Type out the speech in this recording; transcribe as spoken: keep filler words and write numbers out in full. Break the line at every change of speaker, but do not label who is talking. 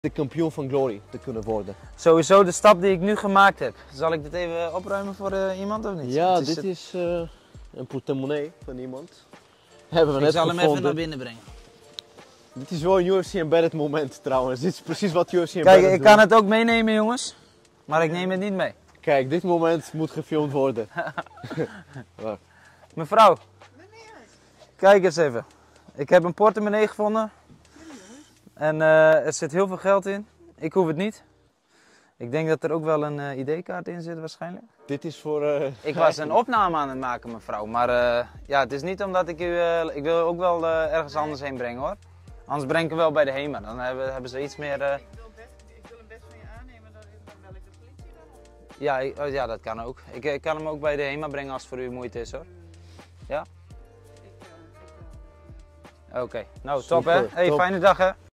de kampioen van Glory te kunnen worden.
Sowieso de stap die ik nu gemaakt heb. Zal ik dit even opruimen voor uh, iemand of niet?
Ja,
is
dit
het...
is uh, een portemonnee van iemand. Hebben we
ik
net
zal
gevonden.
hem even naar binnen brengen.
Dit is wel een U F C Embedded moment trouwens. Dit is precies wat U F C Embedded
Kijk, ik
doet.
kan het ook meenemen jongens. Maar ik neem het niet mee.
Kijk, dit moment moet gefilmd worden. Wacht.
Mevrouw, kijk eens even. Ik heb een portemonnee gevonden. En uh, er zit heel veel geld in. Ik hoef het niet. Ik denk dat er ook wel een uh, I D-kaart in zit waarschijnlijk.
Dit is voor... Uh,
ik was een opname aan het maken mevrouw. Maar uh, ja, het is niet omdat ik u... Uh, ik wil ook wel uh, ergens anders heen brengen hoor. Anders breng ik hem wel bij de HEMA. Dan hebben, hebben ze iets meer... Uh...
Ik wil, best, ik wil hem best van je aannemen, dan, dan bel ik de politie dan op.
Ja, ik, oh, ja, dat kan ook. Ik, ik kan hem ook bij de HEMA brengen als het voor u moeite is hoor. Ja?
Ik, uh, ik, uh...
Oké, okay. Nou
Super,
top hè. Hey,
top.
fijne dag hè.